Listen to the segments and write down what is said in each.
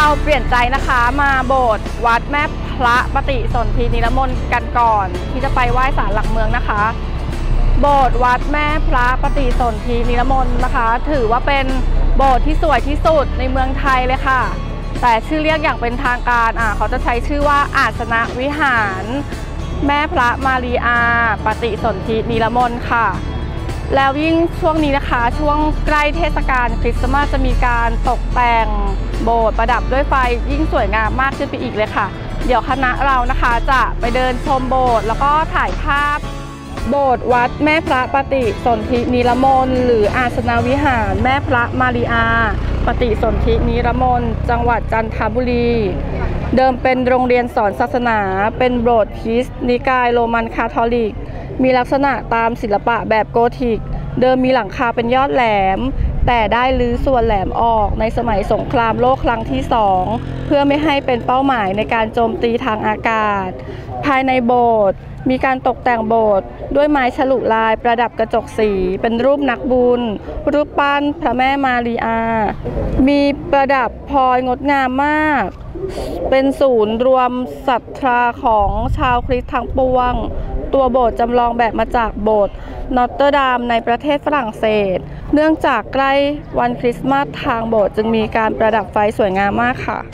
เราเปลี่ยนใจนะคะมาโบสถ์วัดแม่พระปฏิสนธินิรมนต์กันก่อนที่จะไปไหว้ศาลหลักเมืองนะคะโบสถ์วัดแม่พระปฏิสนธินิรมนต์นะคะถือว่าเป็นโบสถ์ที่สวยที่สุดในเมืองไทยเลยค่ะแต่ชื่อเรียกอย่างเป็นทางการเขาจะใช้ชื่อว่าอาสนะวิหารแม่พระมารีอาปฏิสนธินิรมนต์ค่ะแล้วยิ่งช่วงนี้นะคะช่วงใกล้เทศกาลคริสต์มาสจะมีการตกแต่งโบสถ์ประดับด้วยไฟยิ่งสวยงามมากขึ้นไปอีกเลยค่ะเดี๋ยวคณะเรานะคะจะไปเดินชมโบสถ์แล้วก็ถ่ายภาพโบสถ์วัดแม่พระปฏิสนธินิรมนต์หรืออาสนะวิหารแม่พระมารีอาปฏิสนธินิรมนต์จังหวัดจันทบุรีเดิมเป็นโรงเรียนสอนศาสนาเป็นโบสถ์คริสต์นิกายโรมันคาทอลิกมีลักษณะตามศิลปะแบบโกธิกเดิมมีหลังคาเป็นยอดแหลมแต่ได้รื้อส่วนแหลมออกในสมัยสงครามโลกครั้งที่2เพื่อไม่ให้เป็นเป้าหมายในการโจมตีทางอากาศภายในโบสถ์มีการตกแต่งโบสถ์ด้วยไม้ฉลุลายประดับกระจกสีเป็นรูปนักบุญรูปปั้นพระแม่มารีอามีประดับพลอยงดงามมากเป็นศูนย์รวมศรัทธาของชาวคริสต์ทั้งปวงตัวโบสถ์จำลองแบบมาจากโบสถ์นอตเตอร์ดามในประเทศฝรั่งเศสเนื่องจากใกล้วันคริสต์มาสทางโบสถ์จึงมีการประดับไฟสวยงามมากค่ะ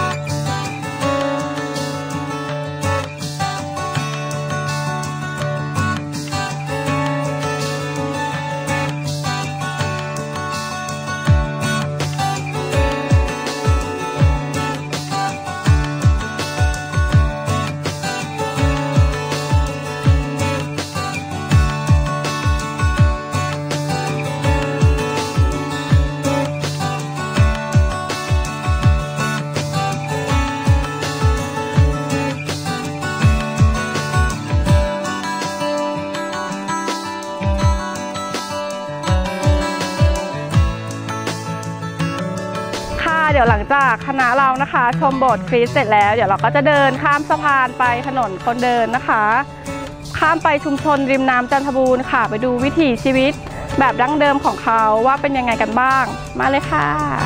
เดี๋ยวหลังจากคณะเรานะคะชมโบสถ์คริสต์เสร็จแล้วเดี๋ยวเราก็จะเดินข้ามสะพานไปถนนคนเดินนะคะข้ามไปชุมชนริมน้ำจันทบูรณ์ค่ะไปดูวิถีชีวิตแบบดั้งเดิมของเขาว่าเป็นยังไงกันบ้างมาเลยค่ะ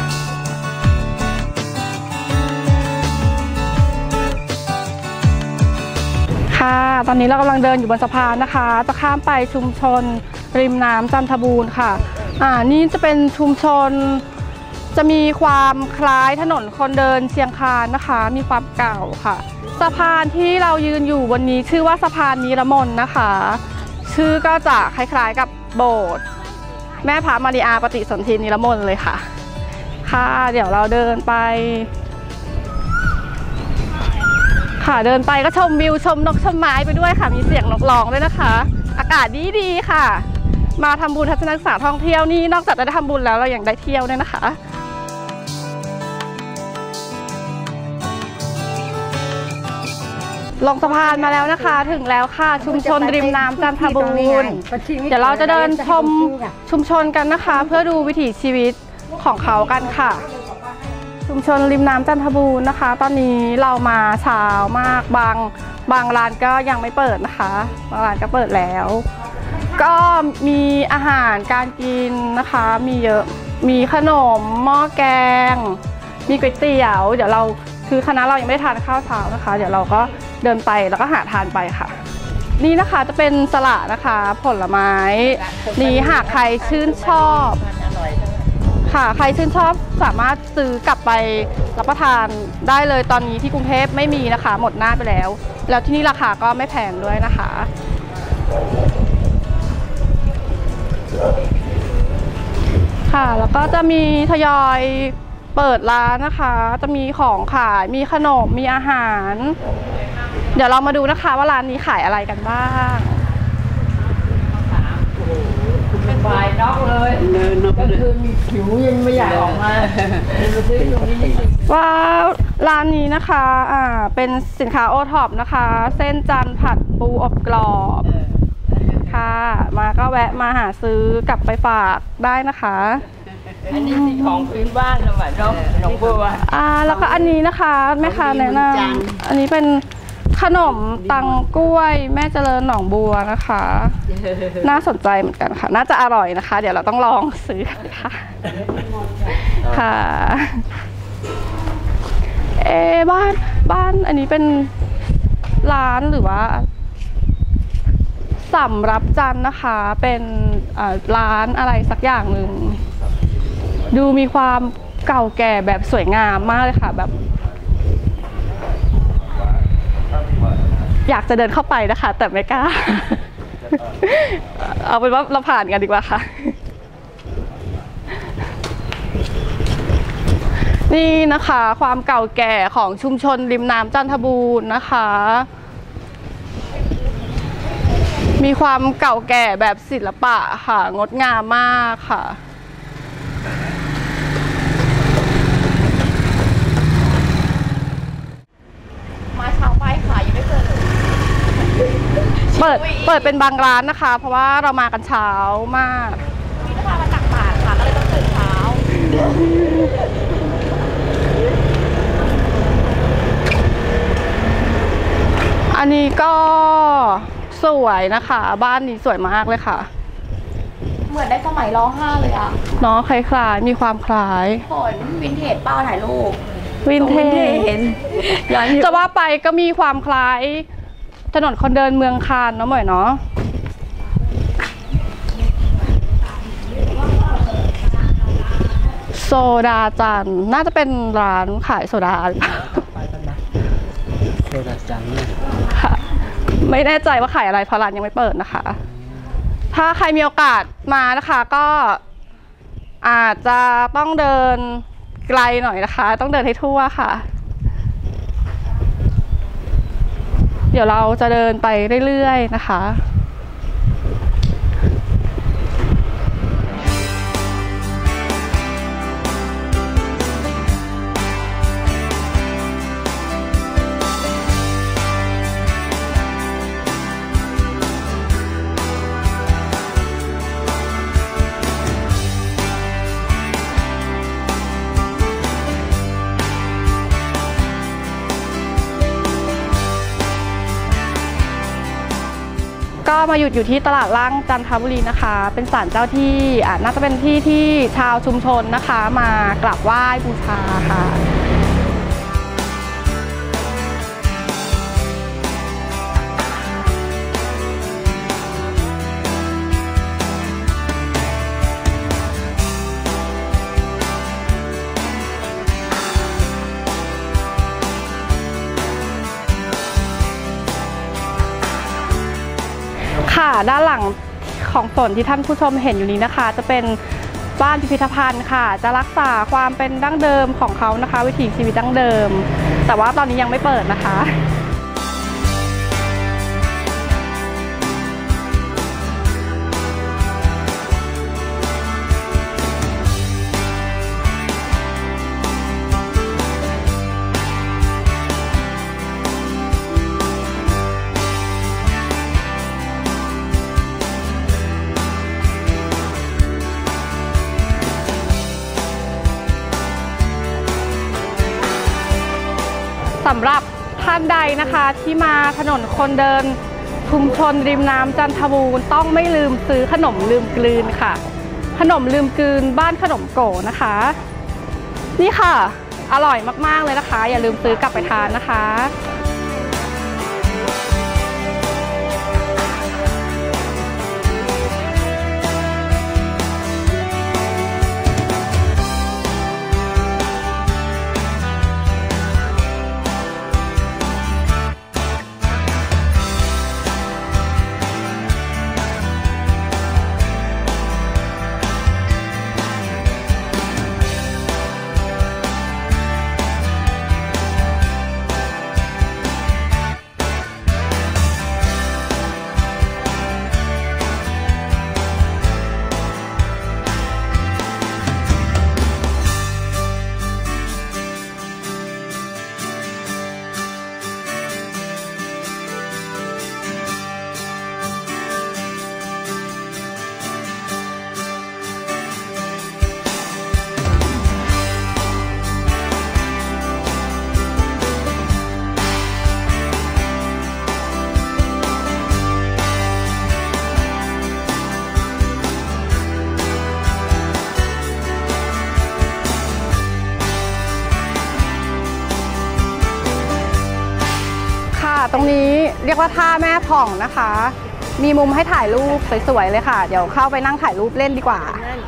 ค่ะตอนนี้เรากำลังเดินอยู่บนสะพานนะคะจะข้ามไปชุมชนริมน้ำจันทบูรณ์ค่ะนี่จะเป็นชุมชนจะมีความคล้ายถนนคนเดินเชียงคานนะคะมีความเก่าค่ะสะพานที่เรายืนอยู่บนนี้ชื่อว่าสะพานนิรมนต์นะคะชื่อก็จะคล้ายๆกับโบสถ์แม่พระมารีอาปฏิสนธินิรมนต์เลยค่ะค่ะเดี๋ยวเราเดินไปค่ะเดินไปก็ชมวิวชมนกชมไม้ไปด้วยค่ะมีเสียงนกร้องด้วยนะคะอากาศดีๆค่ะมาทำบุญทัศนศึกษาท่องเที่ยวนี่นอกจากจะได้ทำบุญแล้วเรายังได้เที่ยวด้วยนะคะลงสะพานมาแล้วนะคะถึงแล้วค่ะชุมชนริมน้ำจันทบูรณ์เดี๋ยวเราจะเดินชมชุมชนกันนะคะเพื่อดูวิถีชีวิตของเขากันค่ะชุมชนริมน้ำจันทบูรณ์นะคะตอนนี้เรามาเช้ามากบางร้านก็ยังไม่เปิดนะคะบางร้านก็เปิดแล้วก็มีอาหารการกินนะคะมีเยอะมีขนมหม้อแกงมีก๋วยเตี๋ยวเดี๋ยวเราคือคณะเรายังไม่ได้ทานข้าวเช้านะคะเดี๋ยวเราก็เดินไปแล้วก็หาทานไปค่ะนี่นะคะจะเป็นสละนะคะผลไม้นี่หากใครชื่นชอบค่ะใครชื่นชอบสามารถซื้อกลับไปรับประทานได้เลยตอนนี้ที่กรุงเทพไม่มีนะคะหมดหน้าไปแล้วที่นี่ราคาก็ไม่แพงด้วยนะคะค่ะแล้วก็จะมีทยอยเปิดร้านนะคะจะมีของขายมีขนมมีอาหารเดี๋ยวเรามาดูนะคะว่าร้านนี้ขายอะไรกันบ้างเป็นบายนอกเลยก็คือผิวยังไม่อยากออกมาว่าร้านนี้นะคะเป็นสินค้าโอท็อปนะคะเส้นจันทร์ผัดปูอบกรอบค่ะมาก็แวะมาหาซื้อกลับไปฝากได้นะคะอันนี้สิของพื้นบ้านเราหนองบัวแล้วก็อันนี้นะคะแม่ค้าแนะนำอันนี้เป็นขนมตังกล้วยแม่เจริญหนองบัวนะคะน่าสนใจเหมือนกันค่ะน่าจะอร่อยนะคะเดี๋ยวเราต้องลองซื้อค่ะค่ะบ้านอันนี้เป็นร้านหรือว่าสำรับจันนะคะเป็นร้านอะไรสักอย่างหนึ่งดูมีความเก่าแก่แบบสวยงามมากเลยค่ะแบบอยากจะเดินเข้าไปนะคะแต่ไม่กล้า เอาเป็นว่าเราผ่านกันดีกว่าค่ะนี่นะคะความเก่าแก่ของชุมชนริมน้ำจันทบูรณ์นะคะมีความเก่าแก่แบบศิลปะค่ะงดงามมากค่ะมาเช้าไปค่ะยังไม่เปิดเลยเปิดเป็นบางร้านนะคะเพราะว่าเรามากันเช้ามากนี่จะพามาตักบาตรค่ะก็เลยต้องตื่นเช้าอันนี้ก็สวยนะคะบ้านนี้สวยมากเลยค่ะเหมือนได้สมัยร้องห้าเลยอ่ะเนาะคล้ายๆมีความคล้ายผลวินเทจเป้าถ่ายรูปวินเทจจะว่าไปก็มีความคล้ายถนนคนเดินเมืองคานเนาะหมวยเนาะโซดาจันน่าจะเป็นร้านขายโซดาโซดาจันเนี่ยค่ะไม่แน่ใจว่าขายอะไรเพราะร้านยังไม่เปิดนะคะถ้าใครมีโอกาสมานะคะก็อาจจะต้องเดินไกลหน่อยนะคะต้องเดินให้ทั่วค่ะเดี๋ยวเราจะเดินไปเรื่อยๆนะคะก็มาหยุดอยู่ที่ตลาดล่างจันทบุรีนะคะเป็นศาลเจ้าที่น่าจะเป็นที่ที่ชาวชุมชนนะคะมากราบไหว้บูชาค่ะค่ะด้านหลังของส่วนที่ท่านผู้ชมเห็นอยู่นี้นะคะจะเป็นบ้านพิพิธภัณฑ์ค่ะจะรักษาความเป็นดั้งเดิมของเขานะคะวิถีชีวิตดั้งเดิมแต่ว่าตอนนี้ยังไม่เปิดนะคะสำหรับท่านใดนะคะที่มาถนนคนเดินชุมชนริมน้ำจันทบูรณ์ต้องไม่ลืมซื้อขนมลืมกลืนค่ะขนมลืมกลืนบ้านขนมโกนะคะนี่ค่ะอร่อยมากๆเลยนะคะอย่าลืมซื้อกลับไปทานนะคะตรงนี้เรียกว่าท่าแม่ผ่องนะคะ มีมุมให้ถ่ายรูปสวยๆเลยค่ะเดี๋ยวเข้าไปนั่งถ่ายรูปเล่นดีกว่า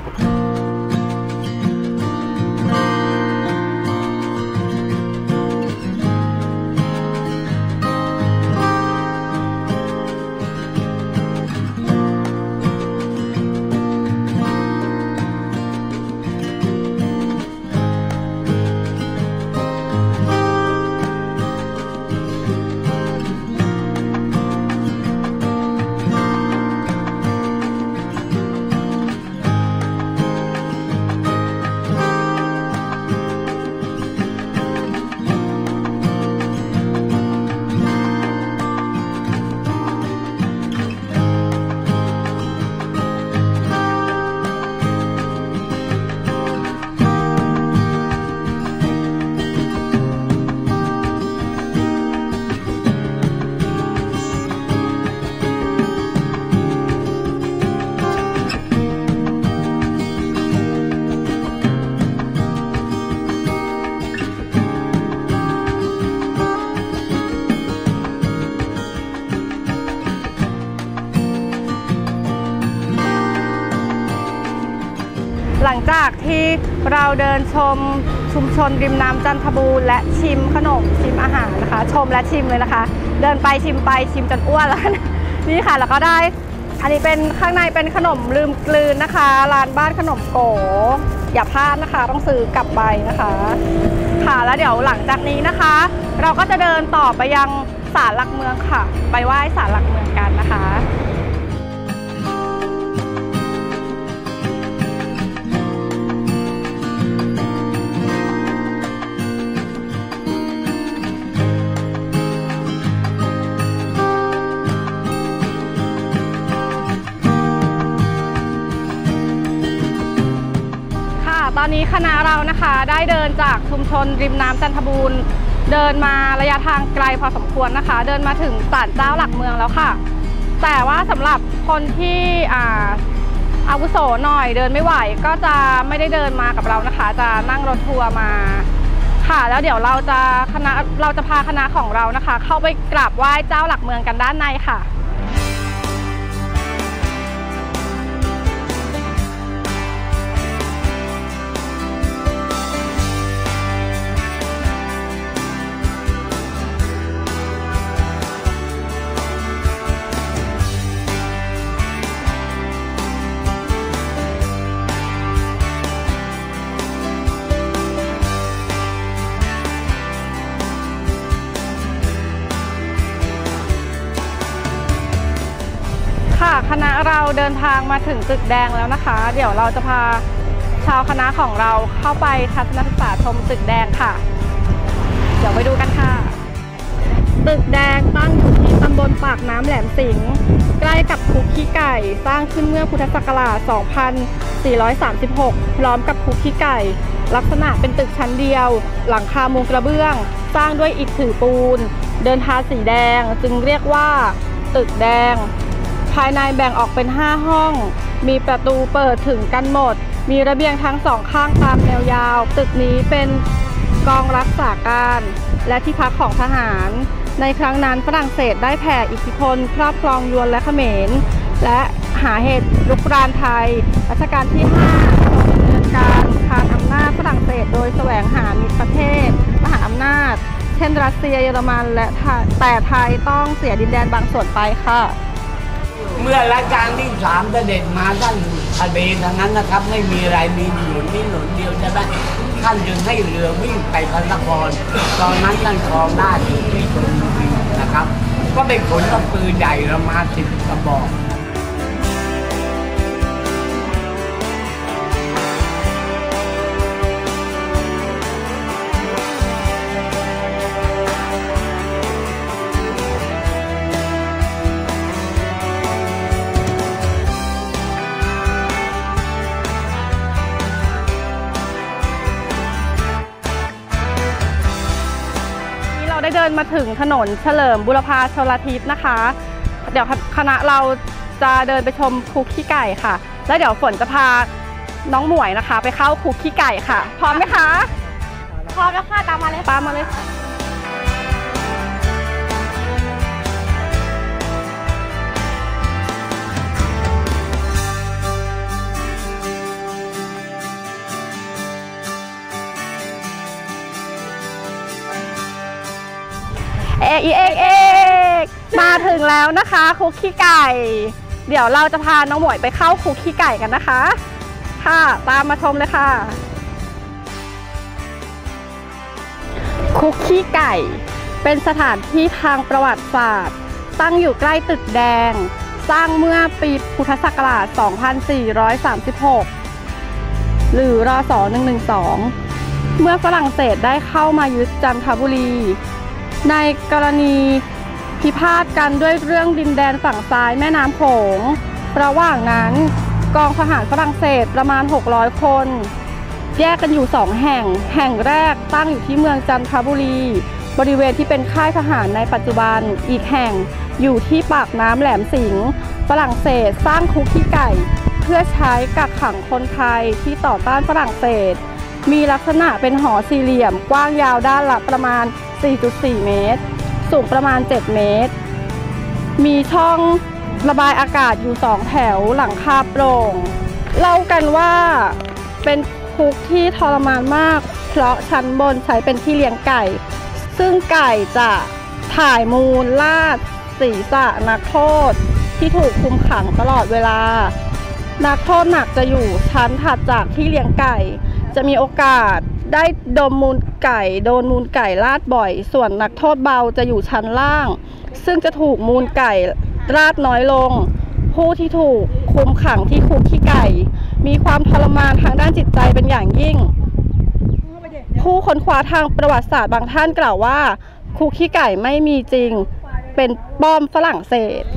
หลังจากที่เราเดินชมชุมชนริมน้ำจันทบูรณ์และชิมขนมชิมอาหารนะคะชมและชิมเลยนะคะเดินไปชิมจนอ้วนแล้วนี่ค่ะแล้วก็ได้อันนี้เป็นข้างในเป็นขนมลืมกลืนนะคะร้านบ้านขนมโกอย่าพลาดนะคะต้องซื้อกลับไปนะคะค่ะแล้วเดี๋ยวหลังจากนี้นะคะ เราก็จะเดินต่อไปยังศาลหลักเมืองค่ะไปไหว้ศาลหลักเมืองกันนะคะตอนนี้คณะเรานะคะได้เดินจากชุมชนริมน้ำจันทบูรณ์เดินมาระยะทางไกลพอสมควรนะคะเดินมาถึงศาลเจ้าหลักเมืองแล้วค่ะแต่ว่าสำหรับคนที่อาวุโสหน่อยเดินไม่ไหวก็จะไม่ได้เดินมากับเรานะคะจะนั่งรถทัวร์มาค่ะแล้วเดี๋ยวเราจะพาคณะของเรานะคะเข้าไปกราบไหว้เจ้าหลักเมืองกันด้านในค่ะคณะเราเดินทางมาถึงตึกแดงแล้วนะคะเดี๋ยวเราจะพาชาวคณะของเราเข้าไปทัศนศึกษาชมตึกแดงค่ะเดี๋ยวไปดูกันค่ะตึกแดงตั้งอยู่ที่ตำบลปากน้ำแหลมสิงห์ใกล้กับคุกขี้ไก่สร้างขึ้นเมื่อพุทธศักราช 2436 พร้อมกับคุกขี้ไก่ลักษณะเป็นตึกชั้นเดียวหลังคามุงกระเบื้องสร้างด้วยอิฐถือปูนเดินทาสีแดงจึงเรียกว่าตึกแดงภายในแบ่งออกเป็น5ห้องมีประตูเปิดถึงกันหมดมีระเบียงทั้งสองข้างตามแนวยาวตึกนี้เป็นกองรักษาการและที่พักของทหารในครั้งนั้นฝรั่งเศสได้แผ่อิทธิพลครอบครองยวนและเขมรและหาเหตุรุกรานไทยรัชกาลที่5ทรงดำเนินการคานอำนาจฝรั่งเศสโดยแสวงหามิตรประเทศมหาอำนาจเช่นรัสเซียเยอรมันและแต่ไทยต้องเสียดินแดนบางส่วนไปค่ะเมื่อรัชกาลที่3เสด็จมาท่านทะเลทั้งนั้นนะครับไม่มีอะไรมีหนุนนี่หนุนเดียวใช่ไหมท่านจึงให้เรือวิ่งไปพระนครตอนนั้นท่านครองราชอยู่ที่ชลบุรีนะครับก็ไปขนกระปืนใหญ่ประมาณ10 กระบอกได้เดินมาถึงถนนเฉลิมบุรพาชลทิศนะคะเดี๋ยวคณะเราจะเดินไปชมคุกขี้ไก่ค่ะแล้วเดี๋ยวฝนจะพาน้องหมวยนะคะไปเข้าคุกขี้ไก่ค่ะพร้อมไหมคะพร้อมแล้วค่ะตามมาเลยค่ะเอกมาถึงแล้วนะคะคุกขี้ไก่ เดี๋ยวเราจะพาน้องหมวยไปเข้าคุกขี้ไก่กันนะคะค่ะตามมาชมเลยค่ะคุกขี้ไก่เป็นสถานที่ทางประวัติศาสตร์ตั้งอยู่ใกล้ตึกแดงสร้างเมื่อปีพุทธศักราช 2436 หรือรศ 112 เมื่อฝรั่งเศสได้เข้ามายึดจันทบุรี ในกรณีพิพาทกันด้วยเรื่องดินแดนฝั่งซ้ายแม่น้ำโขงระหว่างนั้นกองทหารฝรั่งเศสประมาณ 600 คน แยกกันอยู่2แห่งแรกตั้งอยู่ที่เมืองจันทบุรีบริเวณที่เป็นค่ายทหารในปัจจุบันอีกแห่งอยู่ที่ปากน้ำแหลมสิงห์ฝรั่งเศสสร้างคุกขี้ไก่เพื่อใช้กักขังคนไทยที่ต่อต้านฝรั่งเศสมีลักษณะเป็นหอสี่เหลี่ยมกว้างยาวด้านละประมาณ 4.4 เมตรสูงประมาณ 7 เมตรมีช่องระบายอากาศอยู่2แถวหลังคาโปร่งเล่ากันว่าเป็นคุกที่ทรมานมากเพราะชั้นบนใช้เป็นที่เลี้ยงไก่ซึ่งไก่จะถ่ายมูลลาดศีรษะนักโทษที่ถูกคุมขังตลอดเวลานักโทษหนักจะอยู่ชั้นถัดจากที่เลี้ยงไก่จะมีโอกาสได้ดมมูลไก่โดนมูลไก่ลาดบ่อยส่วนนักโทษเบาจะอยู่ชั้นล่างซึ่งจะถูกมูลไก่ลาดน้อยลงผู้ที่ถูกคุมขังที่คุกขี้ไก่มีความทรมานทางด้านจิตใจเป็นอย่างยิ่งผู้ค้นคว้าทางประวัติศาสตร์บางท่านกล่าวว่าคุกขี้ไก่ไม่มีจริงเป็นป้อมฝรั่งเศส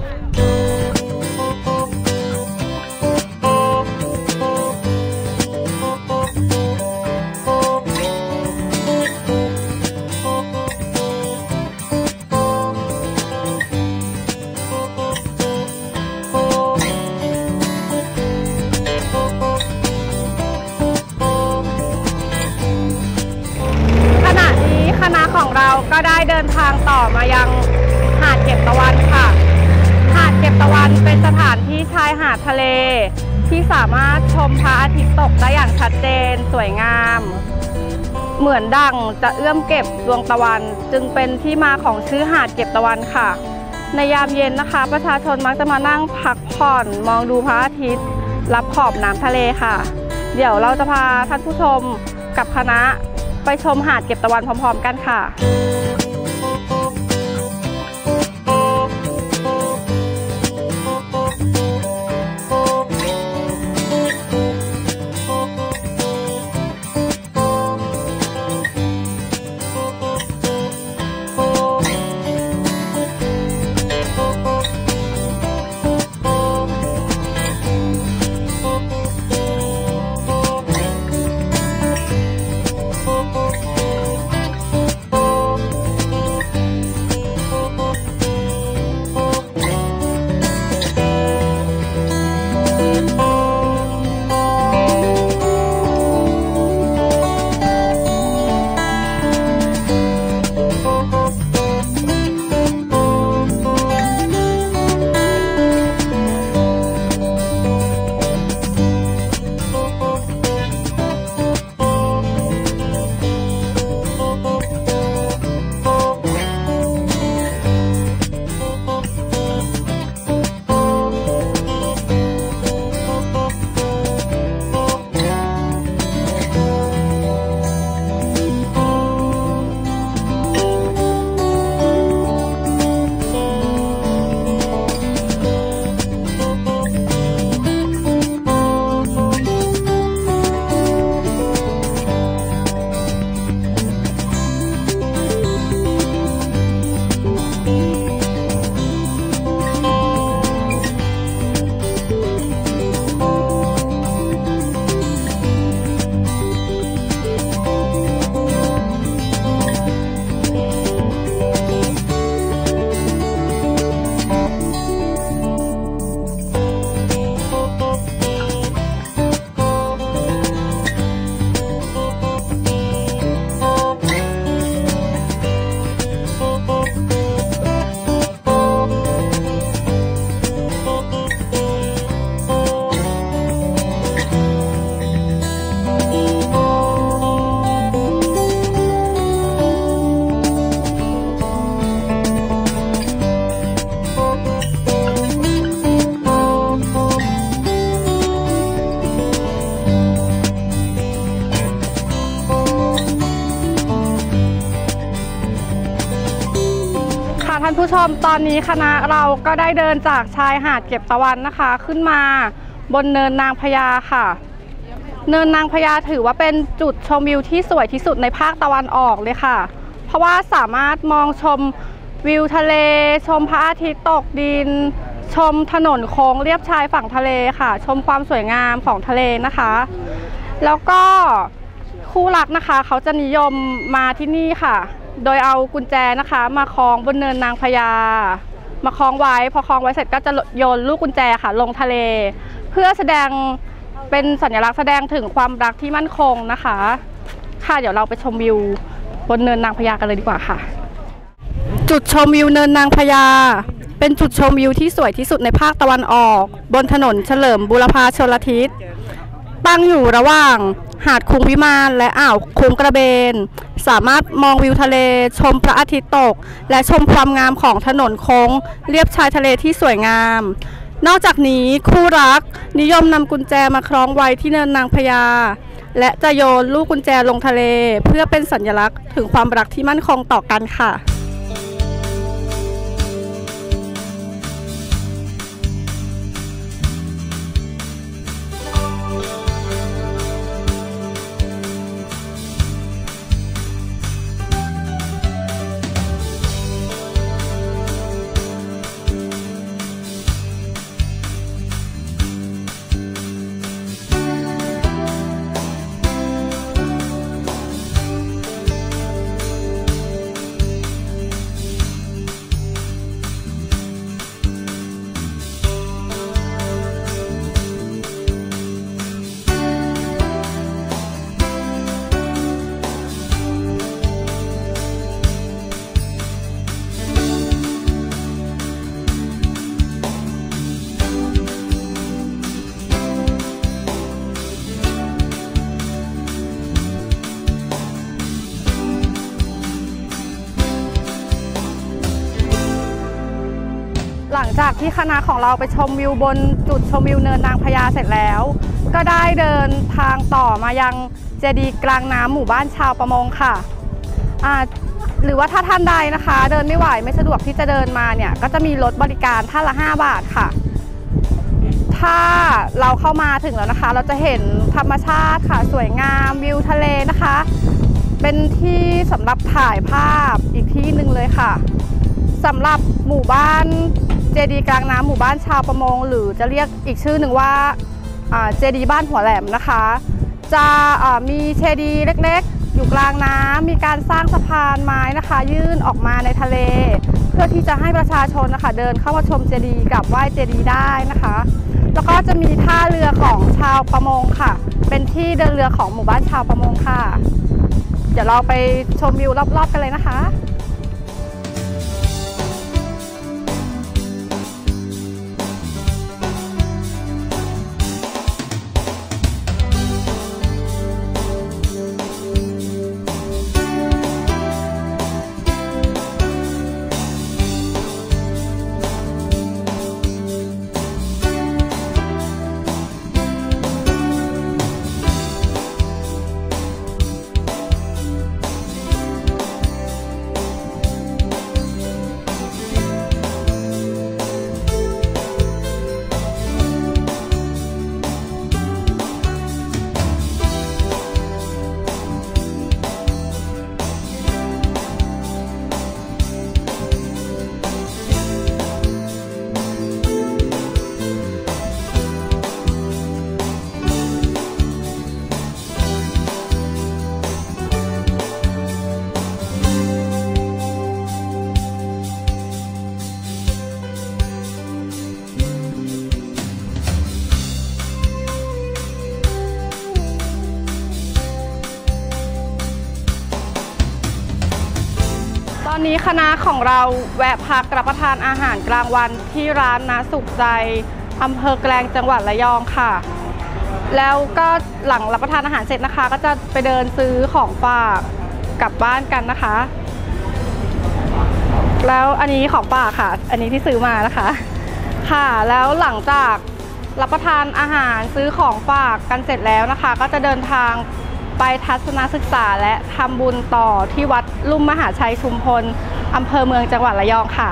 คณะของเราก็ได้เดินทางต่อมายังหาดเก็บตะวันค่ะหาดเก็บตะวันเป็นสถานที่ชายหาดทะเลที่สามารถชมพระอาทิตย์ตกได้อย่างชัดเจนสวยงามเหมือนดั่งจะเอื้อมเก็บดวงตะวันจึงเป็นที่มาของชื่อหาดเก็บตะวันค่ะในยามเย็นนะคะประชาชนมักจะมานั่งพักผ่อนมองดูพระอาทิตย์รับขอบน้ำทะเลค่ะเดี๋ยวเราจะพาท่านผู้ชมกับคณะไปชมหาดเก็บตะวันพร้อมๆกันค่ะานผู้ชมตอนนี้คณะเราก็ได้เดินจากชายหาดเก็บตะวันนะคะขึ้นมาบนเนินนางพญาค่ะเนินนางพญาถือว่าเป็นจุดชมวิวที่สวยที่สุดในภาคตะวันออกเลยค่ะเพราะว่าสามารถมองชมวิวทะเลชมพระอาทิตย์ตกดินชมถนนโค้งเลียบชายฝั่งทะเลค่ะชมความสวยงามของทะเลนะคะแล้วก็คู่รักนะคะเขาจะนิยมมาที่นี่ค่ะโดยเอากุญแจนะคะมาคล้องบนเนินนางพญามาคล้องไว้พอคล้องไว้เสร็จก็จะโยนลูกกุญแจค่ะลงทะเลเพื่อแสดงเป็นสัญลักษณ์แสดงถึงความรักที่มั่นคงนะคะค่ะเดี๋ยวเราไปชมวิวบนเนินนางพญากันเลยดีกว่าค่ะจุดชมวิวเนินนางพญาเป็นจุดชมวิวที่สวยที่สุดในภาคตะวันออกบนถนนเฉลิมบูรพาชลทิศตั้งอยู่ระหว่างหาดคุ้งวิมานและอ่าวคุ้งกระเบนสามารถมองวิวทะเลชมพระอาทิตย์ตกและชมความงามของถนนโค้งเลียบชายทะเลที่สวยงามนอกจากนี้คู่รักนิยมนำกุญแจมาคล้องไว้ที่เนินนางพญาและจะโยนลูกกุญแจลงทะเลเพื่อเป็นสัญลักษณ์ถึงความรักที่มั่นคงต่อกันค่ะหลังจากที่คณะของเราไปชมวิวบนจุดชมวิวเนินนางพญาเสร็จแล้วก็ได้เดินทางต่อมายังเจดีย์กลางน้ำหมู่บ้านชาวประมงค่ะหรือว่าถ้าท่านใดนะคะเดินไม่ไหวไม่สะดวกที่จะเดินมาเนี่ยก็จะมีรถบริการท่านละ5 บาทค่ะถ้าเราเข้ามาถึงแล้วนะคะเราจะเห็นธรรมชาติค่ะสวยงามวิวทะเลนะคะเป็นที่สำหรับถ่ายภาพอีกที่หนึ่งเลยค่ะสำหรับหมู่บ้านเจดีย์กลางน้ำหมู่บ้านชาวประมงหรือจะเรียกอีกชื่อหนึ่งว่าเจดีย์บ้านหัวแหลมนะคะจะมีเจดีย์เล็กๆอยู่กลางน้ำมีการสร้างสะพานไม้นะคะยื่นออกมาในทะเลเพื่อที่จะให้ประชาชนนะคะเดินเข้ามาชมเจดีย์กับไหว้เจดีย์ได้นะคะแล้วก็จะมีท่าเรือของชาวประมงค่ะเป็นที่เดินเรือของหมู่บ้านชาวประมงค่ะเดี๋ยวเราไปชมวิวรอบๆกันเลยนะคะตอนนี้คณะของเราแวะพักรับประทานอาหารกลางวันที่ร้านนะสุขใจอำเภอแกลงจังหวัดระยองค่ะแล้วก็หลังรับประทานอาหารเสร็จนะคะก็จะไปเดินซื้อของฝากกลับบ้านกันนะคะแล้วอันนี้ของฝากค่ะอันนี้ที่ซื้อมานะคะค่ะแล้วหลังจากรับประทานอาหารซื้อของฝากกันเสร็จแล้วนะคะก็จะเดินทางไปทัศนศึกษาและทำบุญต่อที่วัดลุ่มมหาชัยชุมพลอำเภอเมืองจังหวัดระยองค่ะ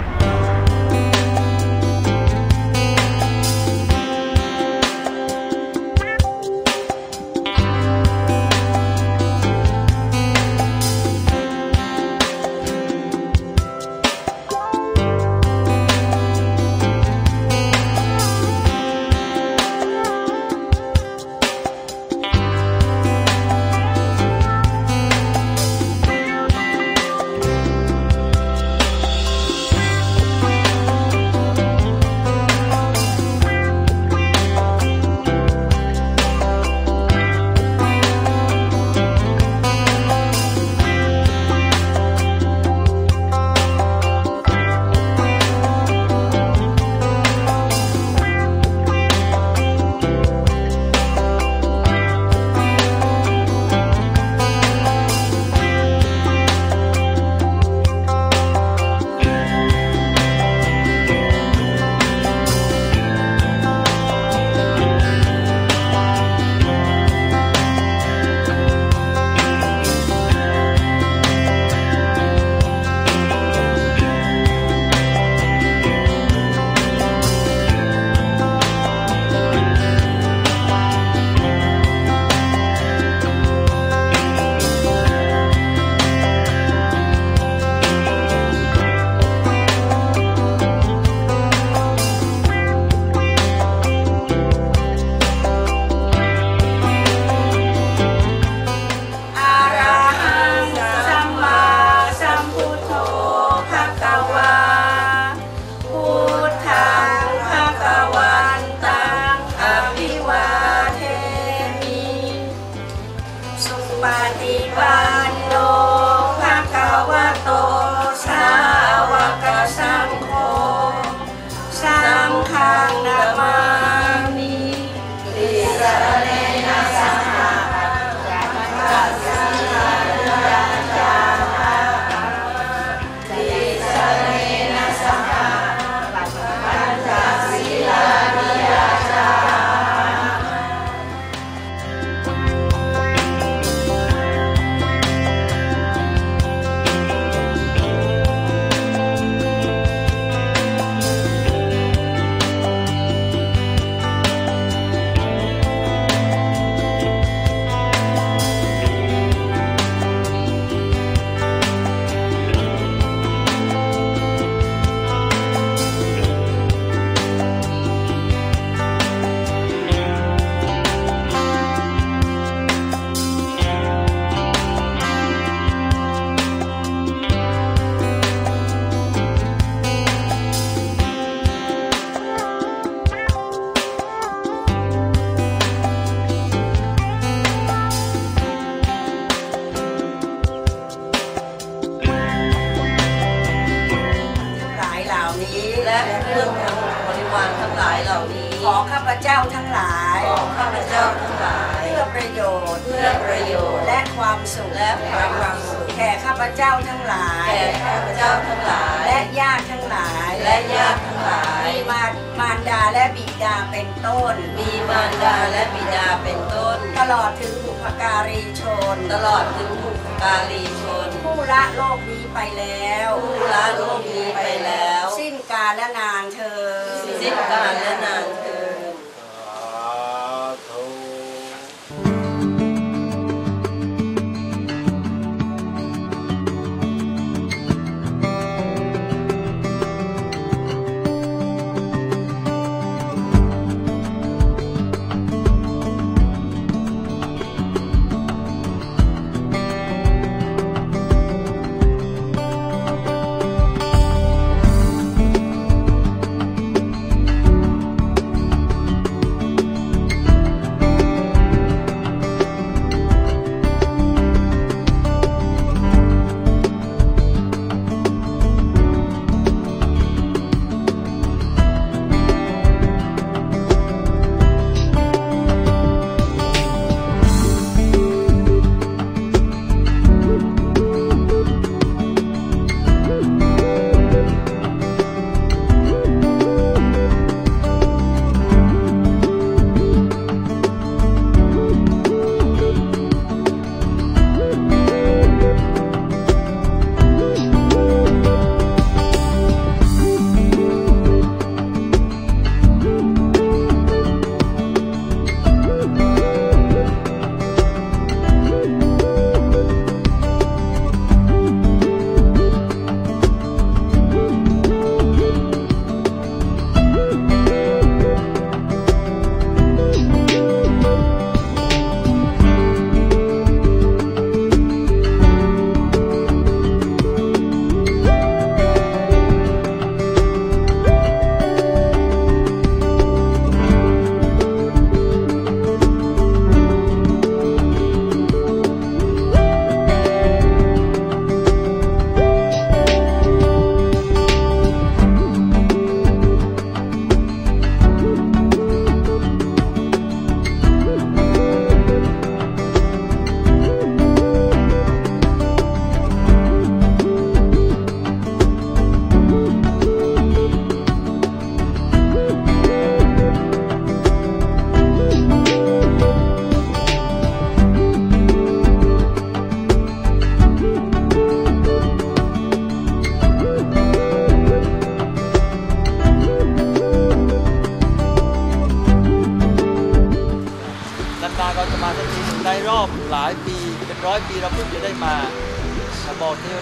ปฏิปันโนภะคะวะโตสาวกสังโฆสังฆังนะมามิติสรณะนะสังฆังตัสสะนะจามะติสรณะสังฆังปัญจศีลานิยาจาและเครื่องบริวารทั้งหลายเหล่านี้ขอข้าพเจ้าทั้งหลายเพื่อประโยชน์และความสุขแก่ข้าพเจ้าทั้งหลายและญาติทั้งหลายมีมารดาและบิดาเป็นต้นตลอดถึงบุพการีชนผู้ละโลกนี้ไปแล้วสิ้นกาลและนานเธอ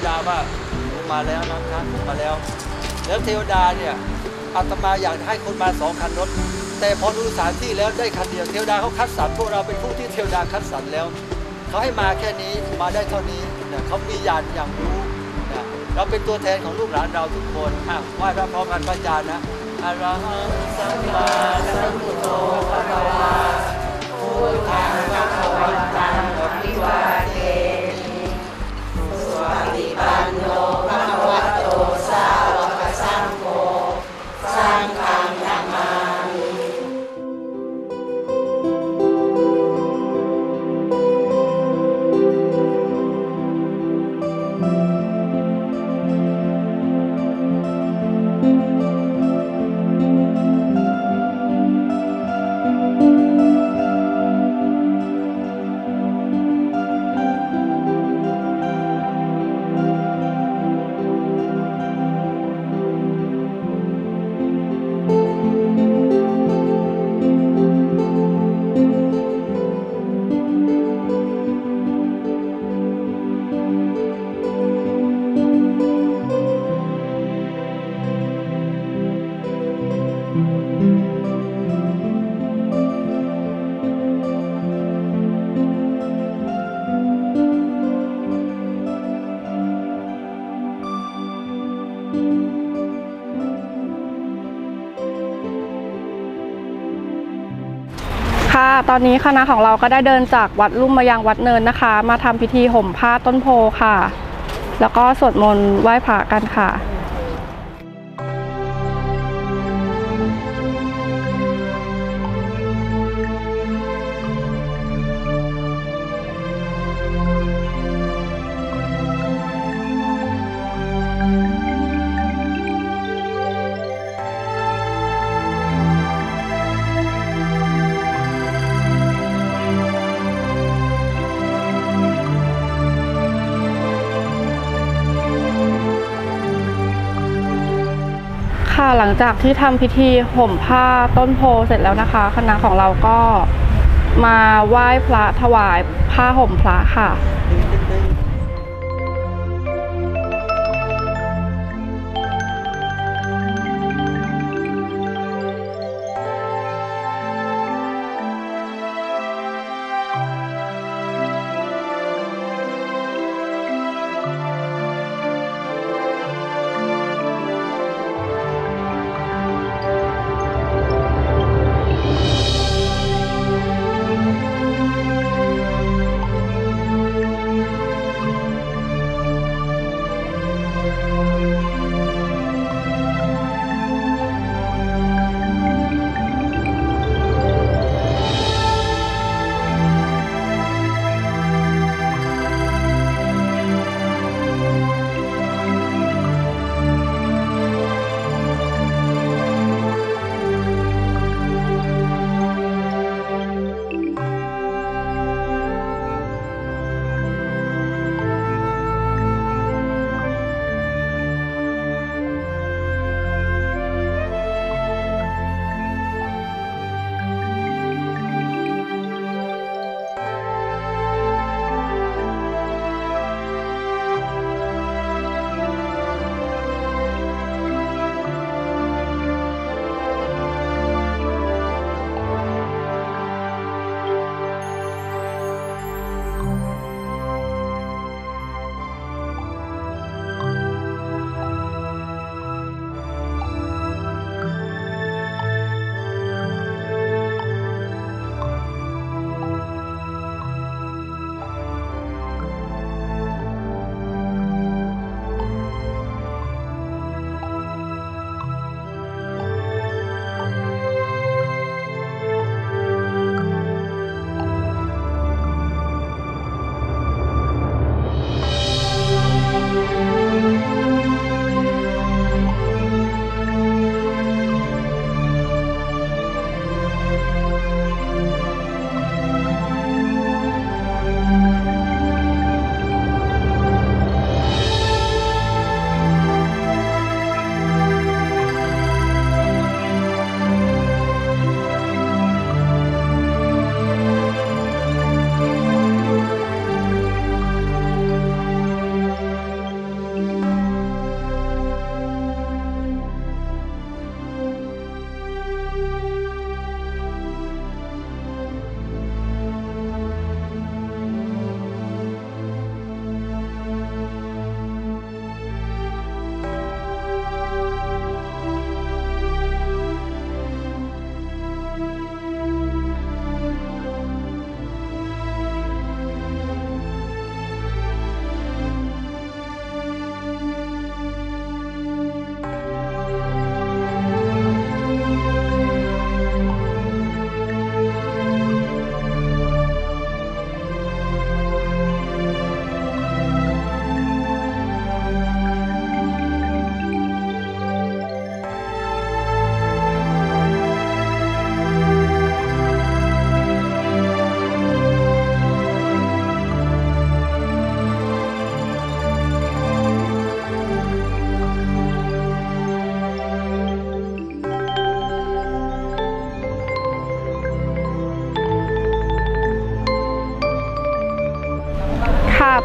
ดาว่าผมมาแล้วนะครับผมมาแล้วแล้วเทวดาเนี่ยอาตมาอยากให้คนมา2 คันรถแต่พอดูสถานที่แล้วได้คันเดียวเทวดาเขาคัดสรรพวกเราเป็นผู้ที่เทวดาคัดสรรแล้วเขาให้มาแค่นี้มาได้เท่านี้นะเขามีญาณอย่างรู้นะเราเป็นตัวแทนของลูกหลานเราทุกคนไหว้พระพร้อมกันพระอาจารย์นะอะระหังสัมมาสัมพุทโธภะคะวาพุทธังภะคะวันตังอภิวาเทมิสุปฏิปันโนภะคะวะโตสาวกสังโฆสังฆังนามามิค่ะตอนนี้คณะของเราก็ได้เดินจากวัดลุ่มมายังวัดเนินนะคะ มาทำพิธีห่มผ้าต้นโพค่ะ แล้วก็สวดมนต์ไหว้พระกันค่ะหลังจากที่ทำพิธีห่มผ้าต้นโพเสร็จแล้วนะคะคณะของเราก็มาไหว้พระถวายผ้าห่มพระค่ะ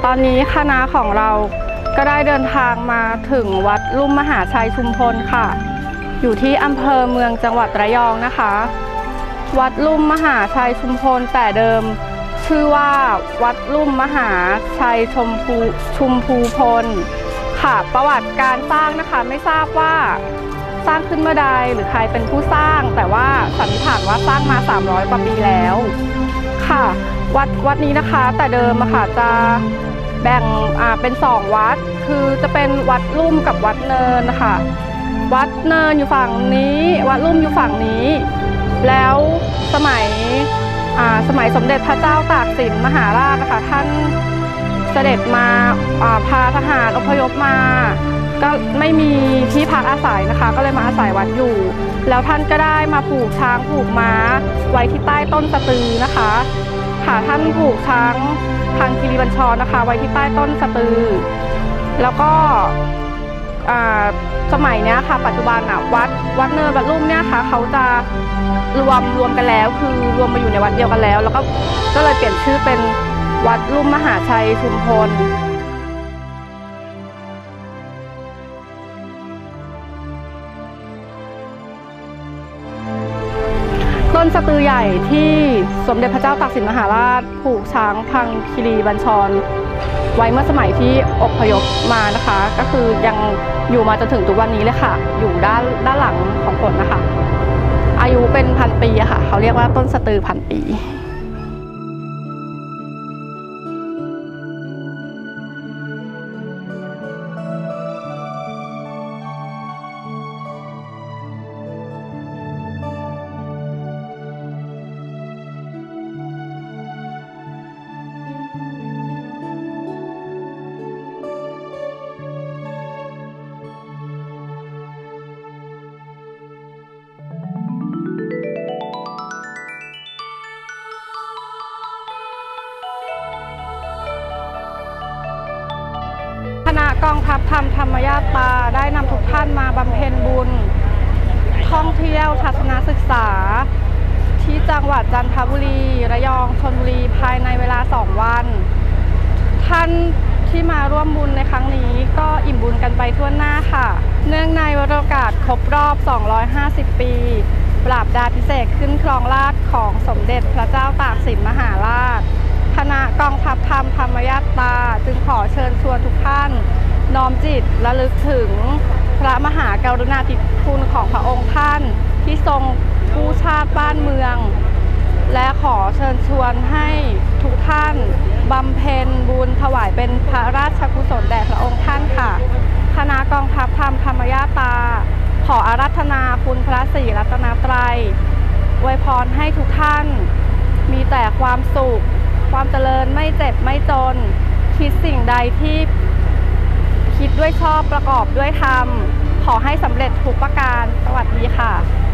อนนี้คณะของเราก็ได้เดินทางมาถึงวัดลุ่มมหาชัยชุมพลค่ะอยู่ที่อำเภอเมืองจังหวัดระยองนะคะวัดลุ่มมหาชัยชุมพลแต่เดิมชื่อว่าวัดลุ่มมหาชัยชุมพูพลค่ะประวัติการสร้างนะคะไม่ทราบว่าสร้างขึ้นเมื่อใดหรือใครเป็นผู้สร้างแต่ว่าสันนิษฐานว่าสร้างมา300 กว่าปีแล้วค่ะวัดนี้นะคะแต่เดิมค่ะจะแบ่งเป็น2วัดคือจะเป็นวัดลุ่มกับวัดเนินนะคะวัดเนินอยู่ฝั่งนี้วัดลุ่มอยู่ฝั่งนี้แล้วสมัยสมเด็จพระเจ้าตากสินมหาราชนะคะท่านเสด็จมาพาทหารอพยพมาก็ไม่มีที่พักอาศัยนะคะก็เลยมาอาศัยวัดอยู่แล้วท่านก็ได้มาผูกช้างผูกม้าไว้ที่ใต้ต้นสะตือนะคะค่ะท่านผูกช้างพังคีรีบัญชรนะคะไว้ที่ใต้ต้นสะตือแล้วก็สมัยนี้ค่ะปัจจุบันวัดเนินวัดลุ่มเนี่ยค่ะเขาจะรวมกันแล้วคือรวมมาอยู่ในวัดเดียวกันแล้วแล้วก็เลยเปลี่ยนชื่อเป็นวัดลุ่มมหาชัยชุมพลต้นสะตือใหญ่ที่สมเด็จพระเจ้าตากสินมหาราชผูกช้างพังคีรีบัญชรไว้เมื่อสมัยที่อพยพมานะคะก็คือยังอยู่มาจนถึงทุกวันนี้เลยค่ะอยู่ด้านหลังของผลนะคะอายุเป็น1,000 ปีอะค่ะเขาเรียกว่าต้นสะตือ1,000 ปีคณะกองทัพธรรมธรรมญาตราได้นำทุกท่านมาบำเพ็ญบุญท่องเที่ยวทัศนศึกษาที่จังหวัดจันทบุรีระยองชลบุรีภายในเวลา2 วันท่านที่มาร่วมบุญในครั้งนี้ก็อิ่มบุญกันไปทั่วหน้าค่ะเนื่องในวาระโอกาสครบรอบ250 ปีปราบดาพิเศษขึ้นครองราชย์ของสมเด็จพระเจ้าตากสินมหาราชคณะกองทัพธรรมธรรมญาตราจึงขอเชิญชวนทุกท่านน้อมจิตระลึกถึงพระมหากรุณาธิคุณของพระองค์ท่านที่ทรงกู้ชาติบ้านเมืองและขอเชิญชวนให้ทุกท่านบำเพ็ญบุญถวายเป็นพระราชกุศลแด่พระองค์ท่านค่ะคณะกองทัพธรรมธรรมญาตราขออาราธนาคุณพระศรีรัตนตรัยอวยพรให้ทุกท่านมีแต่ความสุขความเจริญไม่เจ็บไม่จนคิดสิ่งใดที่คิดด้วยชอบประกอบด้วยธรรมขอให้สำเร็จทุกประการสวัสดีค่ะ